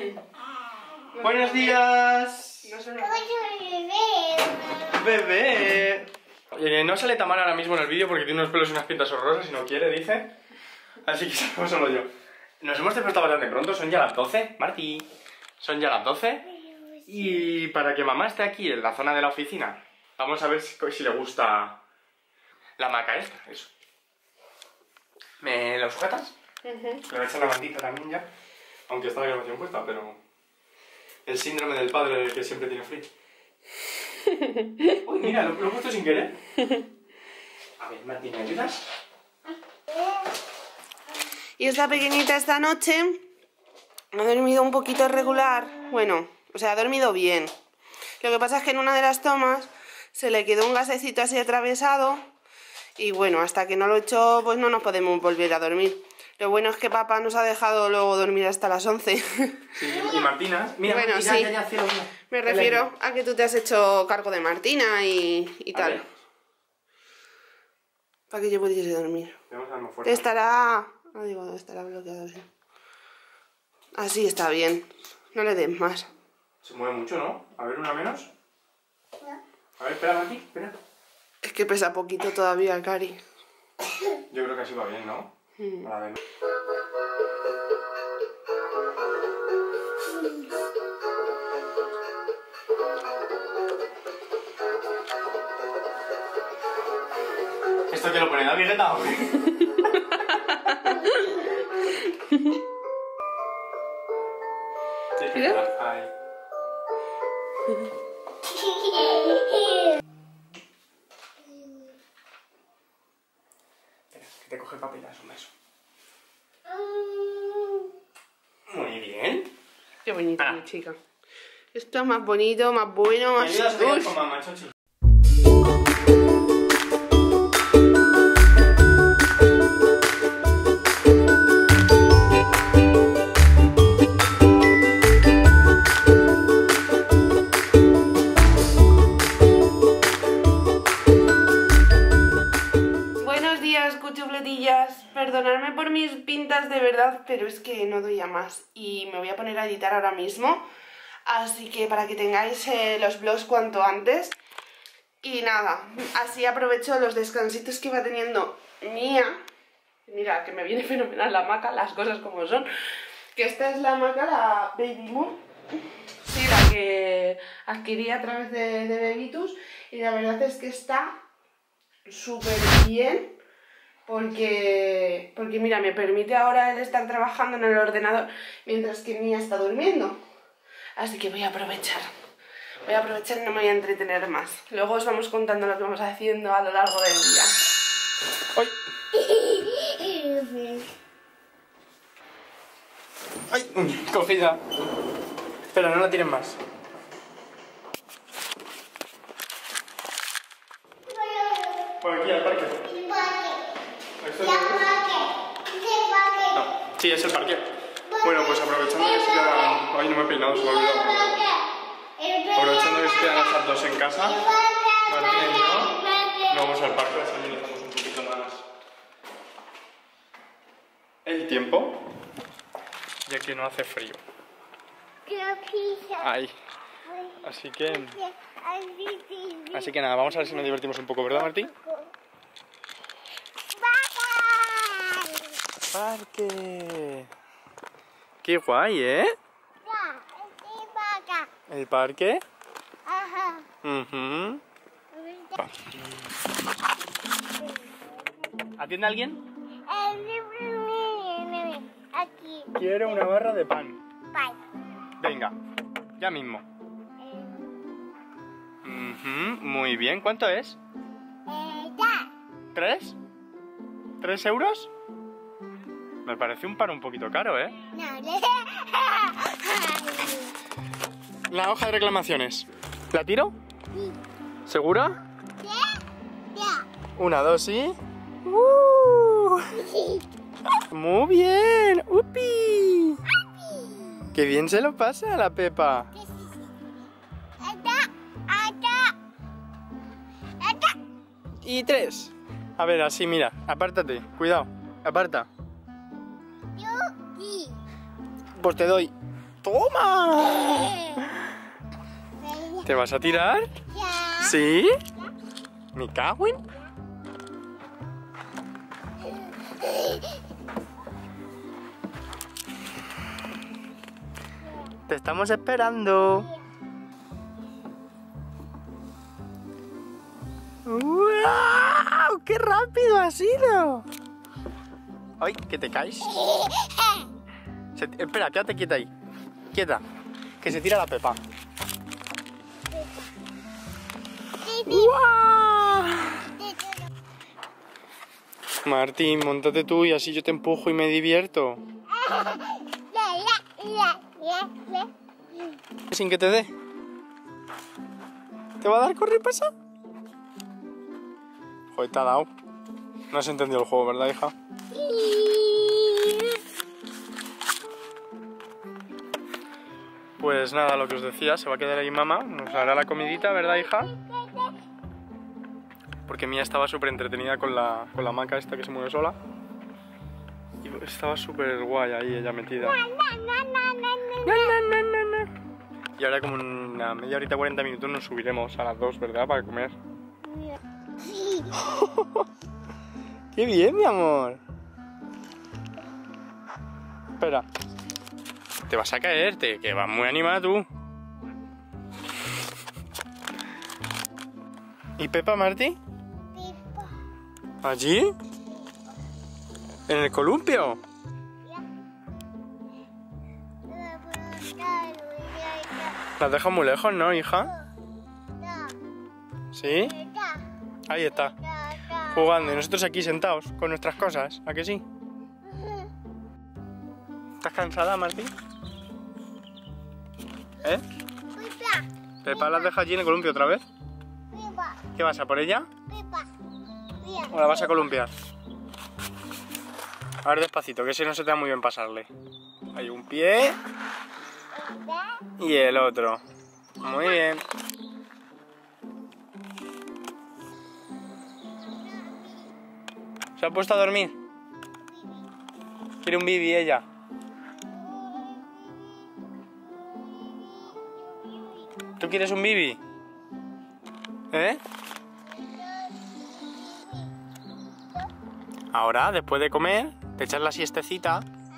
Buenos días. Bebé. No sale tan mal ahora mismo en el vídeo porque tiene unos pelos y unas pintas horrorosas y no quiere, dice. Así que salgo solo yo. Nos hemos despertado bastante pronto, son ya las 12, Marti. Son ya las 12. Y para que mamá esté aquí en la zona de la oficina, vamos a ver si le gusta la hamaca esta, eso. ¿Me lo sujetas? Le voy a echar la mantita también ya. Aunque está la grabación puesta, pero... El síndrome del padre que siempre tiene frío. Uy, mira, lo he puesto sin querer. A ver, Marti, ¿me ayudas? Y esta pequeñita esta noche ha dormido un poquito irregular. Bueno, o sea, ha dormido bien. Lo que pasa es que en una de las tomas se le quedó un gasecito así atravesado. Y bueno, hasta que no lo he hecho, pues no nos podemos volver a dormir. Lo bueno es que papá nos ha dejado luego dormir hasta las 11. Sí, y Martina. Mira, bueno, Martina, sí. ya, cielo, mira. Me refiero a que tú te has hecho cargo de Martina y tal. Ver. Para que yo pudiese dormir. Vamos a dar más fuerte. Estará... No digo, estará bloqueado, sí. Así está bien. No le des más. Se mueve mucho, ¿no? A ver, una menos. A ver, espera, Marti, espera. Es que pesa poquito todavía, Cari. Yo creo que así va bien, ¿no? A ver. ¿Esto que lo pone en la vireta o qué? Ahí. Espera, que te coge el papel, es un beso. Muy bien. Qué bonita mi chica. Esto es más bonito, más bueno, ¿Me más... ayudas a pegar Uy. con mamá, Chochi? Buenos días, cuchufletillas. Perdonadme por mis pintas de verdad, pero es que no doy a más. Y me voy a poner a editar ahora mismo. Así que para que tengáis los vlogs cuanto antes. Y nada, así aprovecho los descansitos que va teniendo Mía. Mira, que me viene fenomenal la hamaca, las cosas como son. Que esta es la hamaca, la Baby Moon. Sí, la que adquirí a través de Bebitus. Y la verdad es que está súper bien. Porque mira, me permite ahora el estar trabajando en el ordenador mientras que Mía está durmiendo. Así que voy a aprovechar. Voy a aprovechar y no me voy a entretener más. Luego os vamos contando lo que vamos haciendo a lo largo del día. ¡Ay! ¡Ay! Cogida. Espera, no la tires más. Por aquí, al parque. No, sí, es el parque. Bueno, pues aprovechando que se quedan... Ay, no me he peinado, se me ha olvidado. Aprovechando que se quedan las dos en casa, Martín y yo, nos vamos al parque, así analizamos un poquito más el tiempo, ya que no hace frío. Ay. Así que nada, vamos a ver si nos divertimos un poco, ¿verdad, Martín? Parque. Qué guay, ¿eh? ¿El parque? Ajá. ¿Atiende a alguien? Aquí. Quiero una barra de pan. Bye. Venga, ya mismo. Muy bien, ¿cuánto es? Ya. ¿3? ¿3 euros? Me parece un pan un poquito caro, ¿eh? No. La hoja de reclamaciones. ¿La tiro? Sí. ¿Segura? Ya. 1, 2 y... ¡Muy bien! ¡Upi! ¡Qué bien se lo pasa a la Pepa! Y 3. A ver, así, mira. Apártate. Cuidado. Aparta. Yo sí. Pues te doy ¡Toma! ¿Te vas a tirar? Ya. ¿Sí? ¿Me cago en? Te estamos esperando. ¡Wow! ¡Qué rápido ha sido! ¡Ay, que te caes! Espera, quédate quieta ahí. Quieta. Que se tira la Pepa. ¡Guau! Martín, montate tú y así yo te empujo y me divierto. Sin que te dé. ¿Te va a dar correr pasa? Joder, te ha dado. No has entendido el juego, ¿verdad, hija? Pues nada, lo que os decía, se va a quedar ahí mamá, nos hará la comidita, ¿verdad, hija? Porque Mía estaba súper entretenida con la hamaca esta que se mueve sola. Y estaba súper guay ahí ella metida. Y ahora como en una media horita, 40 minutos nos subiremos a las 2, ¿verdad? Para comer. ¡Qué bien, mi amor! Espera. Te vas a caerte, que vas muy animada tú. ¿Y Pepa, Martí? ¿Allí? ¿En el columpio? ¿La has dejado muy lejos, no, hija? ¿Sí? Ahí está, jugando. Y nosotros aquí sentados con nuestras cosas, ¿a que sí? ¿Estás cansada, Martí? ¿Eh? ¿Pepa la has dejado allí en el columpio otra vez? ¿Qué vas a por ella? ¿O la vas a columpiar? A ver, despacito, que si no se te da muy bien pasarle. Hay un pie y el otro. Muy bien. ¿Se ha puesto a dormir? Quiere un bibi ella. ¿Tú quieres un bibi? ¿Eh? Ahora, después de comer, te echas la siestecita.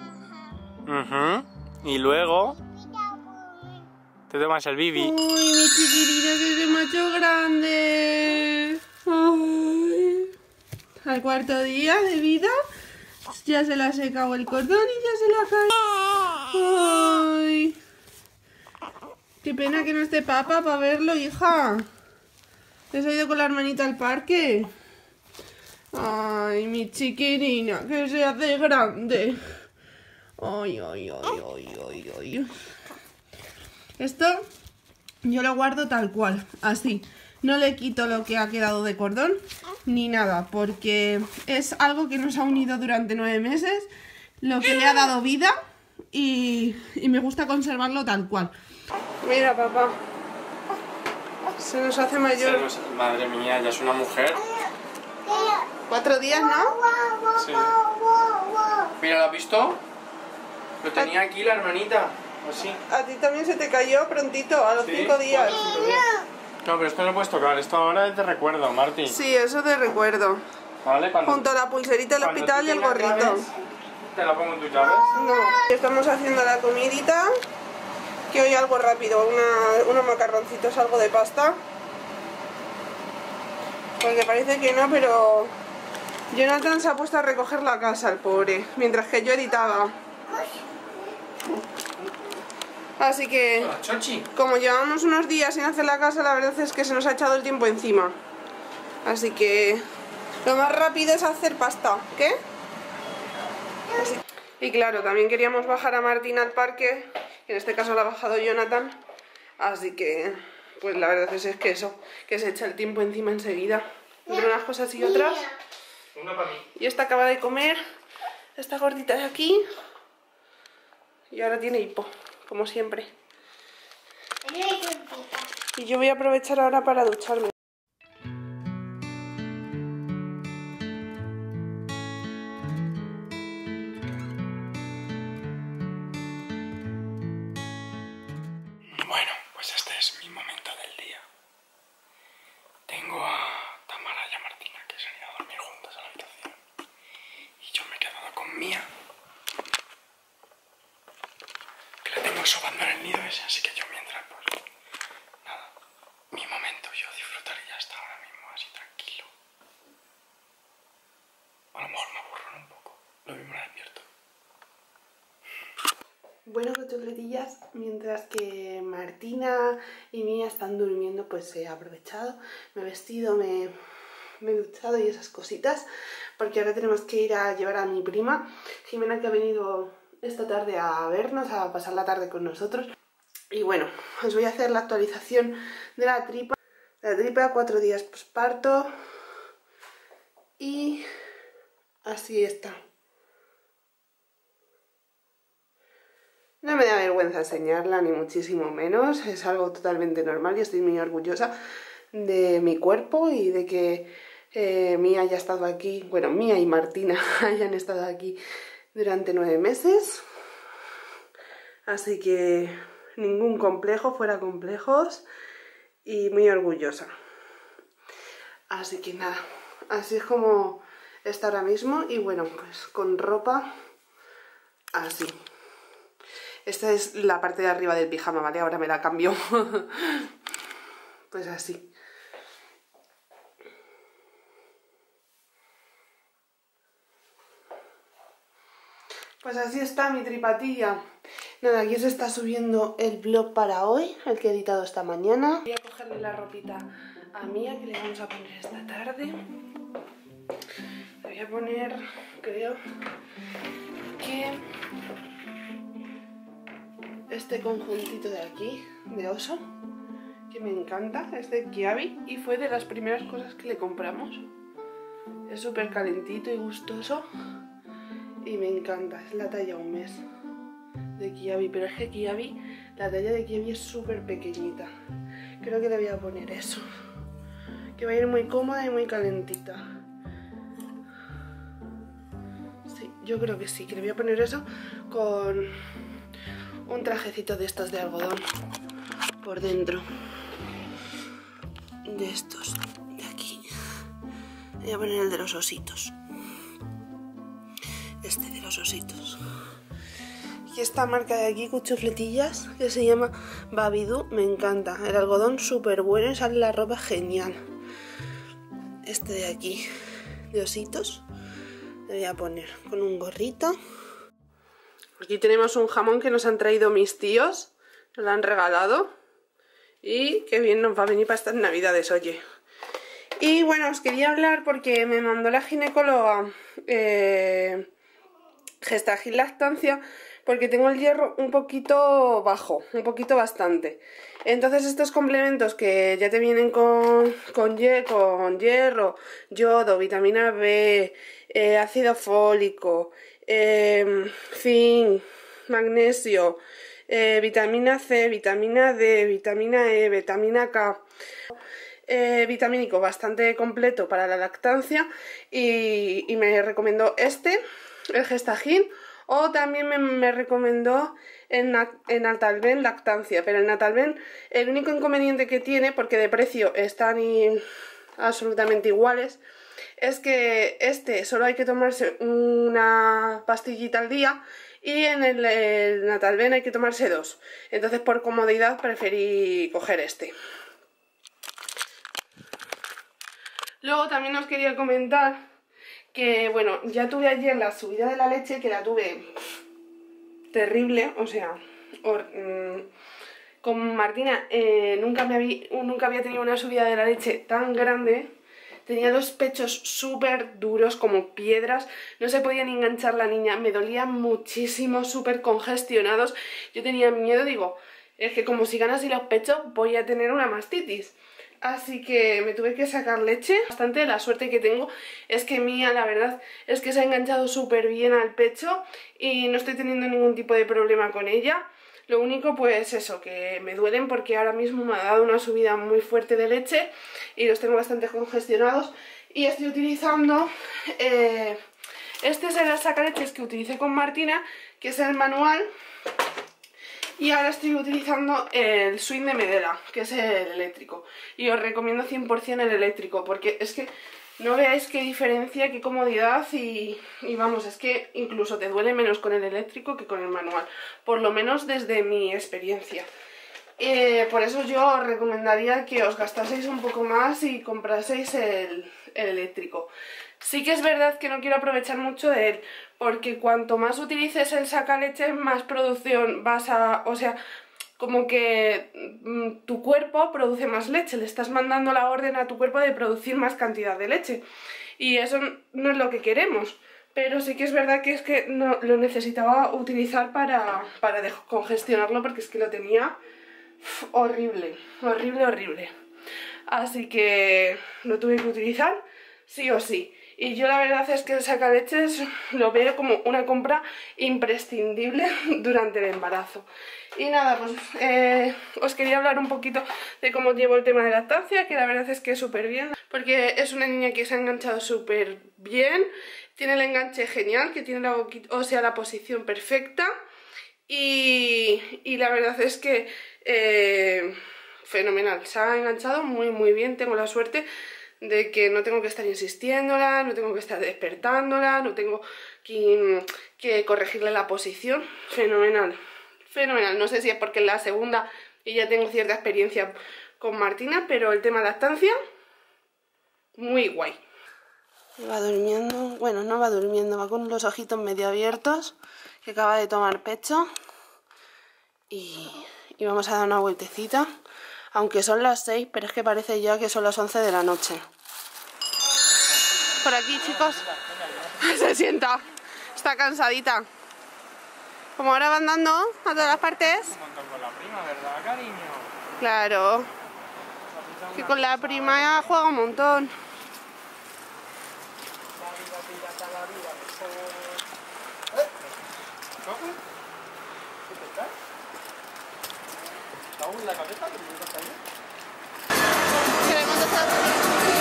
Y luego te tomas el bibi. Uy, mi chiquitita que es macho grande. Ay. Al cuarto día de vida ya se le ha secado el cordón y ya se le ha caído. Ay. Qué pena que no esté Papa para verlo, hija. ¿Te has ido con la hermanita al parque? Ay, mi chiquirina, que se hace grande. Ay, ay, ay, ay, ay, ay. Esto yo lo guardo tal cual, así. No le quito lo que ha quedado de cordón, ni nada, porque es algo que nos ha unido durante 9 meses, lo que le ha dado vida y me gusta conservarlo tal cual. Mira, papá. Se nos hace mayor. Madre mía, ya es una mujer. 4 días, ¿no? Sí. Mira, ¿lo has visto? Lo tenía aquí la hermanita. Así. A ti también se te cayó prontito, a los 5 días. No, pero esto no lo puedes tocar. Esto ahora es de recuerdo, Martín. Sí, eso te recuerdo. ¿Vale? Junto a la pulserita del hospital y el gorrito. Llaves, te la pongo en tus llaves. No, estamos haciendo la comidita. Que hoy algo rápido, unos macarroncitos, algo de pasta. Porque parece que no, pero Jonathan se ha puesto a recoger la casa, el pobre, mientras que yo editaba. Así que, como llevamos unos días sin hacer la casa, la verdad es que se nos ha echado el tiempo encima. Así que lo más rápido es hacer pasta. ¿Qué? Así. Y claro, también queríamos bajar a Martín al parque. En este caso lo ha bajado Jonathan. Así que, pues la verdad es que eso, que se echa el tiempo encima enseguida. Entre unas cosas y otras. Una para mí. Y esta acaba de comer. Esta gordita de aquí. Y ahora tiene hipo, como siempre. Y yo voy a aprovechar ahora para ducharme. con Mía. Que la tengo sobando en el nido ese, así que yo mientras, pues, nada, mi momento, yo disfrutar y ya está ahora mismo, así tranquilo. A lo mejor me aburro un poco, lo mismo la despierto. Bueno, cochofletillas, mientras que Martina y Mía están durmiendo, pues he aprovechado, me he vestido, me he duchado y esas cositas, porque ahora tenemos que ir a llevar a mi prima, Jimena, que ha venido esta tarde a vernos, a pasar la tarde con nosotros. Y bueno, os voy a hacer la actualización de la tripa. La tripa, 4 días posparto, y así está. No me da vergüenza enseñarla, ni muchísimo menos, es algo totalmente normal y estoy muy orgullosa de mi cuerpo y de que Mía haya estado aquí, bueno, Mía y Martina hayan estado aquí durante 9 meses. Así que ningún complejo, fuera complejos, y muy orgullosa. Así que nada, así es como está ahora mismo y bueno, pues con ropa así. Esta es la parte de arriba del pijama, ¿vale? Ahora me la cambio. Pues así. Pues así está mi tripatilla. Nada, aquí se está subiendo el vlog para hoy, el que he editado esta mañana. Voy a cogerle la ropita a Mía, que le vamos a poner esta tarde. Le voy a poner, creo que este conjuntito de aquí, de oso, que me encanta, es de Kiabi y fue de las primeras cosas que le compramos. Es súper calentito y gustoso y me encanta, es la talla 1 mes de Kiabi, pero es que Kiabi, la talla de Kiabi es súper pequeñita. Creo que le voy a poner eso, que va a ir muy cómoda y muy calentita. Sí, yo creo que sí, que le voy a poner eso con un trajecito de estos de algodón por dentro, de estos de aquí. Voy a poner el de los ositos, este de los ositos. Y esta marca de aquí, cuchufletillas, que se llama Babidou, me encanta. El algodón súper bueno y sale la ropa genial. Este de aquí, de ositos, le voy a poner con un gorrito. Aquí tenemos un jamón que nos han traído mis tíos, nos lo han regalado. Y qué bien nos va a venir para estas navidades, oye. Y bueno, os quería hablar porque me mandó la ginecóloga Gestagil Lactancia, porque tengo el hierro un poquito bajo, un poquito bastante. Entonces estos complementos que ya te vienen con hierro, yodo, vitamina B, ácido fólico, zinc, magnesio, vitamina C, vitamina D, vitamina E, vitamina K, vitamínico bastante completo para la lactancia, y me recomendó el Gestagil. O también me recomendó el Natalven Lactancia, pero el Natalven, el único inconveniente que tiene, porque de precio están absolutamente iguales, es que solo hay que tomarse una pastillita al día y en el Natalven hay que tomarse 2. Entonces por comodidad preferí coger este. Luego también os quería comentar que, bueno, ya tuve ayer la subida de la leche, que la tuve terrible, o sea, con Martina nunca había tenido una subida de la leche tan grande. Tenía los pechos súper duros, como piedras, no se podía ni enganchar la niña, me dolía muchísimo, súper congestionados. Yo tenía miedo, digo, es que como sigan así los pechos voy a tener una mastitis. Así que me tuve que sacar leche. Bastante la suerte que tengo es que Mía, la verdad, es que se ha enganchado súper bien al pecho y no estoy teniendo ningún tipo de problema con ella. Lo único, pues eso, que me duelen porque ahora mismo me ha dado una subida muy fuerte de leche y los tengo bastante congestionados. Y estoy utilizando, este es el sacaleches que utilicé con Martina, que es el manual. Y ahora estoy utilizando el Swing de Medela, que es el eléctrico. Y os recomiendo 100% el eléctrico, porque es que No veáis qué diferencia, qué comodidad y vamos, es que incluso te duele menos con el eléctrico que con el manual, por lo menos desde mi experiencia. Por eso yo os recomendaría que os gastaseis un poco más y compraseis el eléctrico. Sí que es verdad que no quiero aprovechar mucho de él, porque cuanto más utilices el sacaleche, más producción vas a... O sea, como que tu cuerpo produce más leche, le estás mandando la orden a tu cuerpo de producir más cantidad de leche. Y eso no es lo que queremos. Pero sí que es verdad que es que no, lo necesitaba utilizar para descongestionarlo, porque es que lo tenía horrible, horrible, horrible. Así que lo tuve que utilizar sí o sí. Y yo la verdad es que el sacaleches lo veo como una compra imprescindible durante el embarazo. Y nada, pues os quería hablar un poquito de cómo llevo el tema de lactancia, que la verdad es que súper bien, porque es una niña que se ha enganchado súper bien, tiene el enganche genial, que tiene la boquita, o sea, la posición perfecta, y la verdad es que fenomenal, se ha enganchado muy muy bien, tengo la suerte de que no tengo que estar insistiéndola, no tengo que estar despertándola, no tengo que corregirle la posición, fenomenal. Fenomenal, no sé si es porque en la segunda y ya tengo cierta experiencia con Martina, pero el tema lactancia, muy guay. Va durmiendo, bueno, no va durmiendo, va con los ojitos medio abiertos, que acaba de tomar pecho y vamos a dar una vueltecita, aunque son las 6, pero es que parece ya que son las 11 de la noche. Por aquí, chicos, se sienta, está cansadita. Como ahora van dando a todas las partes. Un montón con la prima, ¿verdad, cariño? Claro. Que con la prima juega un montón. ¿Qué te cae? ¿Te hago en la cabeza? Queremos estar...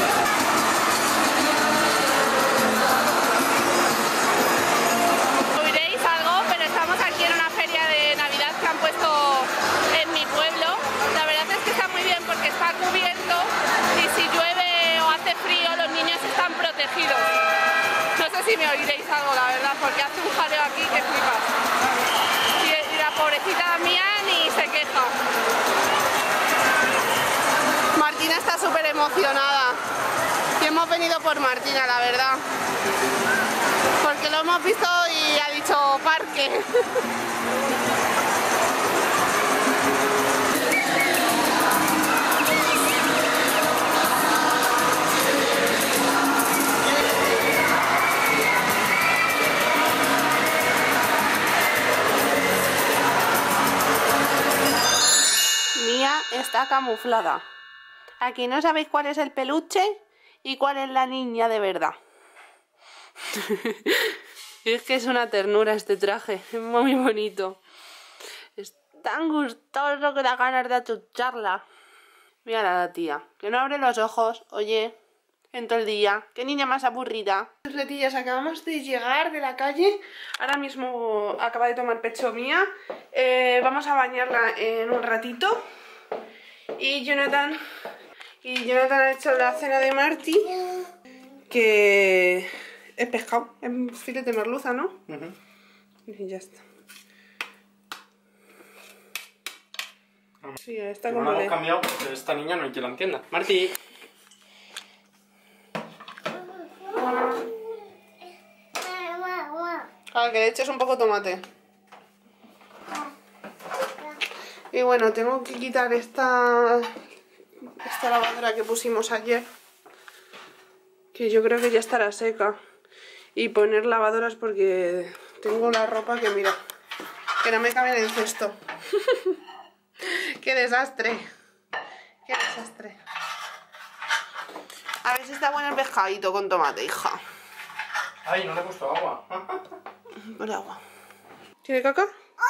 Si me oiréis algo, la verdad, porque hace un jaleo aquí que flipas. Y la pobrecita mía ni se queja. Martina está súper emocionada. Y hemos venido por Martina, la verdad. Porque lo hemos visto y ha dicho parque. Está camuflada. Aquí no sabéis cuál es el peluche y cuál es la niña de verdad. Es que es una ternura este traje, es muy bonito. Es tan gustoso que da ganas de achucharla. Mira la tía, que no abre los ojos, oye, en todo el día. Qué niña más aburrida. Letillas, acabamos de llegar de la calle. Ahora mismo acaba de tomar pecho mía. Vamos a bañarla en un ratito. Y Jonathan ha hecho la cena de Marty, que es pescado, es filete de merluza, ¿no? Y ya está. Sí, está como no hemos cambiado porque esta niña no hay quien la entienda. Marty. Claro, que le eches un poco de tomate. Y bueno, tengo que quitar esta lavadora que pusimos ayer, que yo creo que ya estará seca, y poner lavadoras porque tengo la ropa que mira, que no me cabe en el cesto. ¡Qué desastre! ¡Qué desastre! A ver si está bueno el pescadito con tomate, hija. Ay, no le he puesto agua. Por agua. ¿Tiene caca?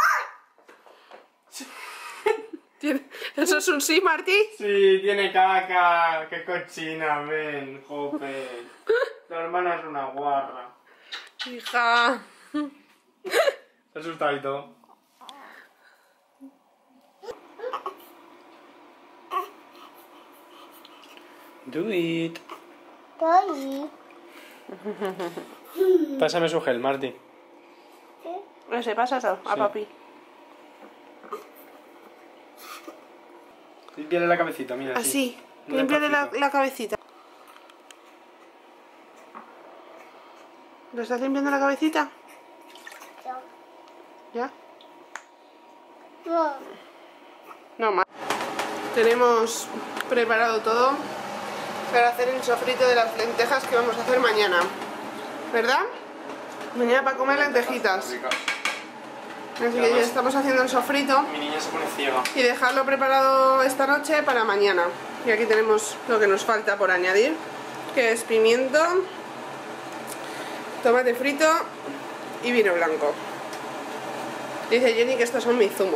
¿Eso es un sí, Martí? Sí, tiene caca. Qué cochina, ven, jope. Tu hermana es una guarra. Hija. Se asusta y todo. Do it. Estoy. Pásame su gel, Marti. Ese, pásalo a Sí. papi. Límpiale la cabecita, mira. Así, Muy límpiale despacito. la cabecita. ¿Le estás limpiando la cabecita? ¿Ya? No. No más. Tenemos preparado todo para hacer el sofrito de las lentejas que vamos a hacer mañana. ¿Verdad? Mañana para comer lentejitas. Ricas. Así que ya estamos haciendo el sofrito Mi niña se pone ciega. y dejarlo preparado esta noche para mañana. Y aquí tenemos lo que nos falta por añadir, que es pimiento, tomate frito y vino blanco. Dice Jenny que estos son mis zumos.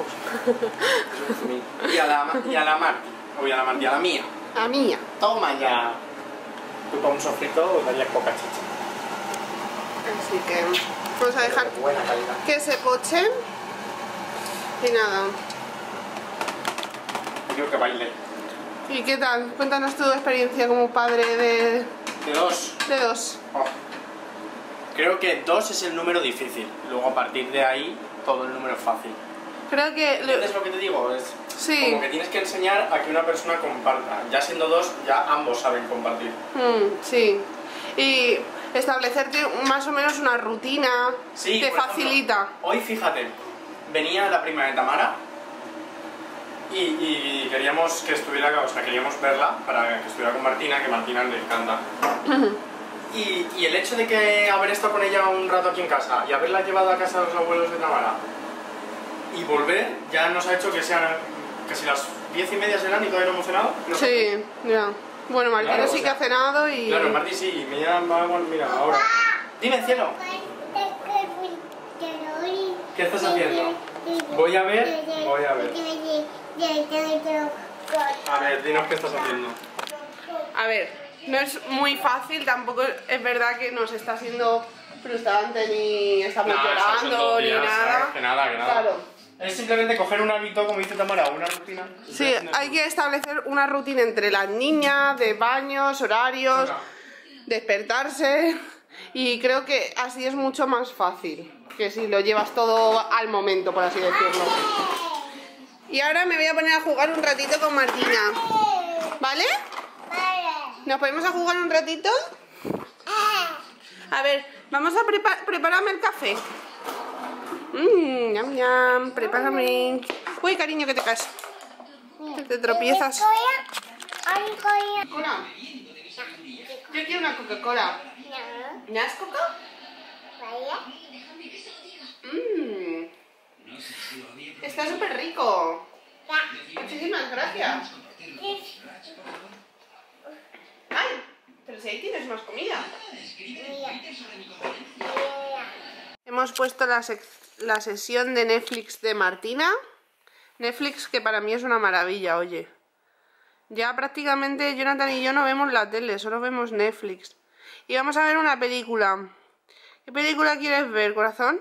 Y a la Marti. O a la Marti, a la mía. A mía. Toma ya. Tú para un sofrito darías poca chicha. Así que vamos a dejar Buena calidad. que se poche. Y nada. Quiero que baile. ¿Y qué tal? Cuéntanos tu experiencia como padre De dos. de dos. Oh. Creo que 2 es el número difícil. Luego a partir de ahí todo el número es fácil. Creo que... ¿Entiendes lo que te digo? Es Sí. como que tienes que enseñar a que una persona comparta. Ya siendo 2, ya ambos saben compartir. Sí. Y establecerte más o menos una rutina Sí, te por ejemplo, facilita. hoy fíjate, venía la prima de Tamara y queríamos que estuviera, o sea, queríamos verla para que estuviera con Martina, que Martina le encanta. Y el hecho de que haber estado con ella un rato aquí en casa y haberla llevado a casa de los abuelos de Tamara y volver ya nos ha hecho que sean casi las 10:30 serán y todavía no hemos cenado. ¿No? Sí, ya. Bueno, Martina Claro, sí o que ha sea, cenado y... Claro, Marti sí, me llama, mira, ahora. Dime, cielo, ¿qué estás haciendo? Voy a ver. A ver, dinos qué estás haciendo. A ver, no es muy fácil, tampoco es verdad que nos está siendo frustrante ni estamos No, son llorando 2 ni días, nada. ¿sabes? Que nada. Claro. Es simplemente coger un hábito, como dice Tamara, una rutina. Sí, hay que establecer una rutina entre las niñas, de baños, horarios, despertarse, y creo que así es mucho más fácil que si lo llevas todo al momento, por así decirlo. Y ahora me voy a poner a jugar un ratito con Martina, ¿vale? ¿Nos ponemos a jugar un ratito? A ver, vamos a prepararme el café. Ñam, ñam, prepárame. Uy, cariño, que te caes. Que te tropiezas. Coca-Cola. Yo quiero una Coca-Cola. ¿Me das Coca? Está súper rico. Muchísimas gracias. Ay, pero si ahí tienes más comida. Hemos puesto la sesión de Netflix de Martina. Netflix que para mí es una maravilla, oye. Ya prácticamente Jonathan y yo no vemos la tele, solo vemos Netflix. Y vamos a ver una película. ¿Qué película quieres ver, corazón?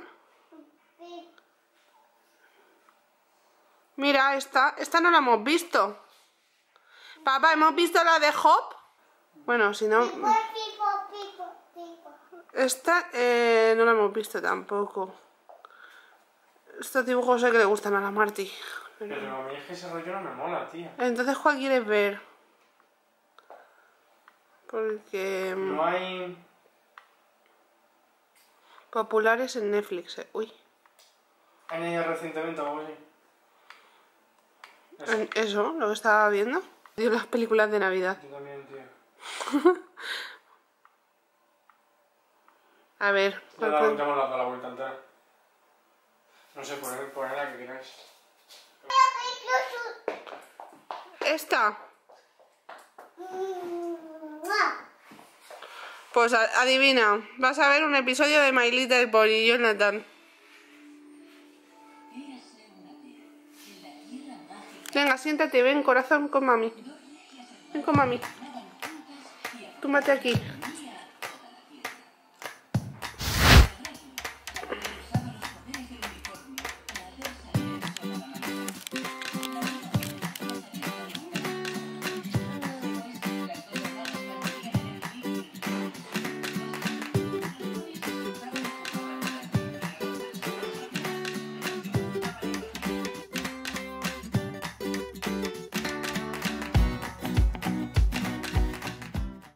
Mira, esta no la hemos visto. Papá, ¿hemos visto la de Hop? Bueno, si no... Esta no la hemos visto tampoco. Estos dibujos sé que le gustan a la Marti. Pero a mí es que ese rollo no me mola, tío. Entonces, ¿cuál quieres ver? Porque... No hay... populares en Netflix, Uy. ¿Han añadido recientemente algo así? Eso. Eso, lo que estaba viendo. Digo, las películas de Navidad. Yo también, tío. A ver. Ya la hemos dado la vuelta entera. No sé, poner la que queráis. ¿Esta? Pues adivina, vas a ver un episodio de My Little Pony, Jonathan. Venga, siéntate, ven, corazón, con mami. Ven con mami. Túmbate aquí.